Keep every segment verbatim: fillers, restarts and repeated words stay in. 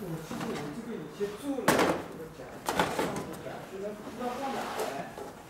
我记得我这个以前做了这个夹子，放个夹子，那不知道放哪来。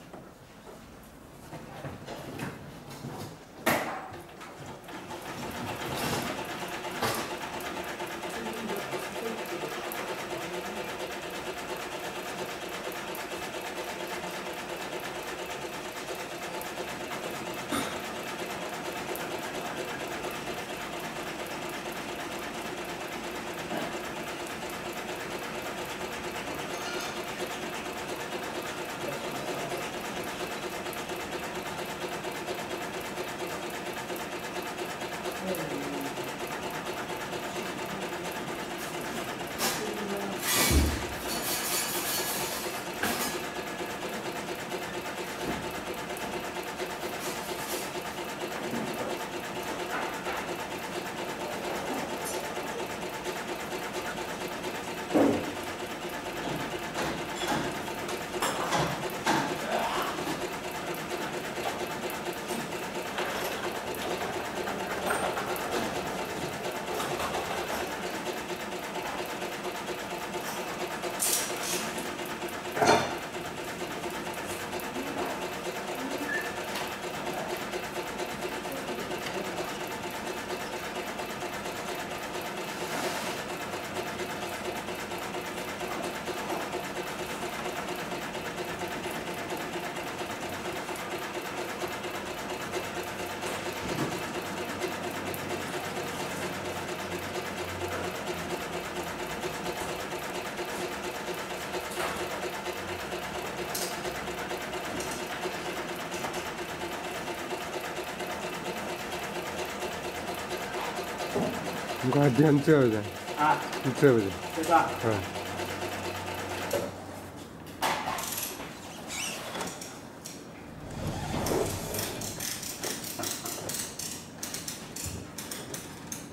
你快点这的啊， 你这不的， 这个， 嗯。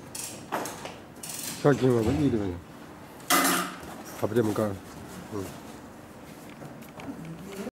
小金我们一的不的，还不这么高，嗯。